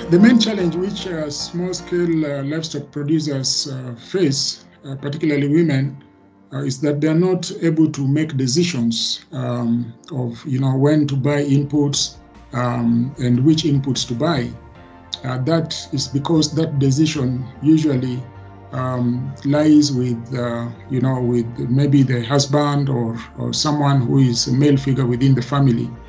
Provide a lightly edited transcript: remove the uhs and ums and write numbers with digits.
The main challenge which small-scale livestock producers face, particularly women, is that they are not able to make decisions of when to buy inputs and which inputs to buy. That is because that decision usually lies with with maybe the husband or someone who is a male figure within the family.